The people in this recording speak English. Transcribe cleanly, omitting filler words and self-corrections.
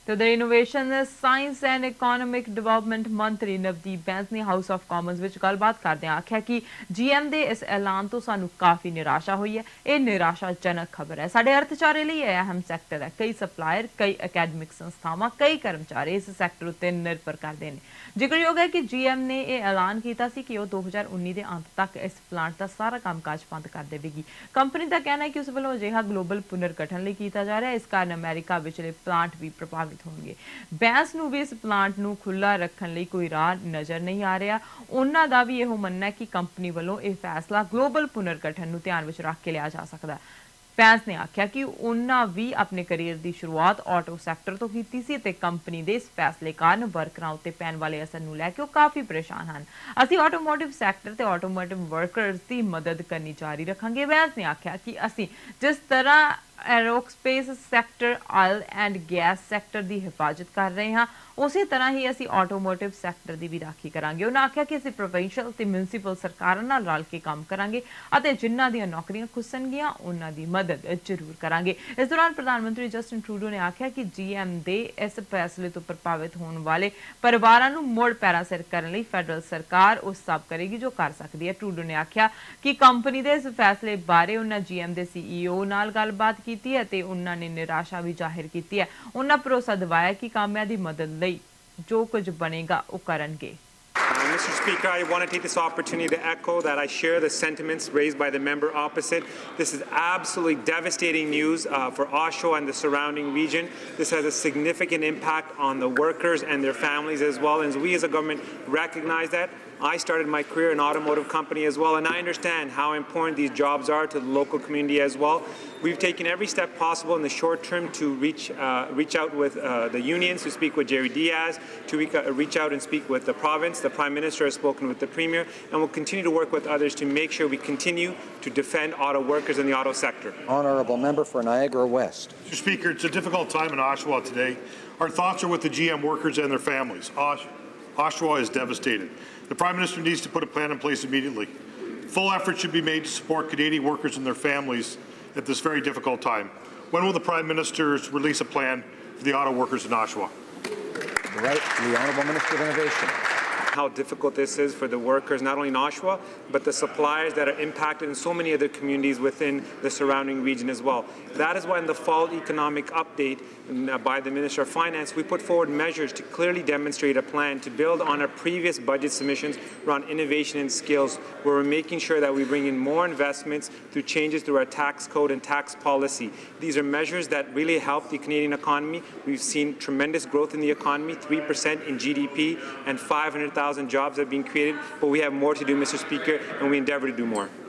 तो उधर innovation science and economic development मंत्री नवदीप बैंस ने हाउस ऑफ कॉमन्स विच गलबात करदे आख्या कि जीएम के इस ऐलान तो सानू काफ़ी निराशा हुई है। ये निराशाजनक खबर है। साडे अर्थचारे लिए यह अहम सैक्टर है। कई सप्लायर, कई अकैडमिक संस्थावां, कई कर्मचारी इस सैक्टर उत्ते निर्भर करते हैं। जिक्रयोग है कि जीएम ने यह ऐलान किया कि वह 2019 के अंत तक इस प्लांट का सारा कामकाज बंद कर देगी। कंपनी का कहना है कि उस वालों अजिहा ग्लोबल पुनर्गठन लिए किया जा रहा है। इस कारण अमेरिका विचले प्लांट भी प्रभावित होंगे। बैंस नूं भी इस प्लांट नूं खुला रखने लिए कोई राह नज़र नहीं आ रहा। उन्हां दा भी यह मनना है कि कंपनी वालों यह फैसला ग्लोबल पुनर्गठन नूं ध्यान विच रख के लिया जा सकता है। बैंस ने आख्या कि उन्हां भी अपने करियर की शुरुआत ऑटो सैक्टर तो की सी ते कंपनी के इस फैसले कारण वर्करां उत्ते पैण वाले असर नूं लैके काफ़ी परेशान हैं। असीं ऑटोमोटिव सैक्टर ते ऑटोमोटिव वर्कर्स की मदद करनी जारी रखांगे। बैंस ने आख्या कि असीं जिस तरह aerospace sector, oil and gas sector की हिफाजत कर रहे हैं, उस तरह ही असीं ऑटोमोटिव सैक्टर की भी राखी करांगे। उन्होंने आख्या कि असीं प्रोविंशियल ते म्यूनसिपल सरकारां नाल रल के काम करांगे अते जिन्हां दीयां नौकरियां खुसणगियां उन्हां दी मदद जरूर करांगे। इस दौरान प्रधानमंत्री जस्टिन ट्रूडो ने आख्या कि जीएम दे इस फैसले तो प्रभावित होने वाले परिवारां नूं मुड़ पैरां सिर करने लई फेडरल सरकार उस सब करेगी जो कर सकती है। ट्रूडो ने आख्या कि कंपनी के इस फैसले बारे उन्हां जीएम के सीईओ नाल गलबात की है। उन्होंने निराशा भी जाहिर की है। उन्होंने भरोसा दिवाया कि कामयां दी मदद लई जो कुछ बनेगा वो करनगे। Mr. Speaker, I want to take this opportunity to echo that I share the sentiments raised by the member opposite. This is absolutely devastating news for Oshawa and the surrounding region. This has a significant impact on the workers and their families as well. And we as a government recognize that. I started my career in an automotive company as well, and I understand how important these jobs are to the local community as well. We've taken every step possible in the short term to reach out with the unions, to speak with Jerry Diaz, to reach out and speak with the province. The Prime Minister has spoken with the Premier, and we'll continue to work with others to make sure we continue to defend auto workers in the auto sector. Honourable Member for Niagara West. Mr. Speaker, it's a difficult time in Oshawa today. Our thoughts are with the GM workers and their families. Oshawa is devastated. The Prime Minister needs to put a plan in place immediately. Full effort should be made to support Canadian workers and their families at this very difficult time. When will the Prime Minister release a plan for the auto workers in Oshawa? Right, the Honourable Minister of Innovation. How difficult this is for the workers, not only in Oshawa, but the suppliers that are impacted in so many other communities within the surrounding region as well. That is why in the fall economic update by the Minister of Finance, we put forward measures to clearly demonstrate a plan to build on our previous budget submissions around innovation and skills, where we're making sure that we bring in more investments through changes through our tax code and tax policy. These are measures that really help the Canadian economy. We've seen tremendous growth in the economy, 3% in GDP, and 500,000 jobs have been created, but we have more to do, Mr. Speaker, and we endeavour to do more.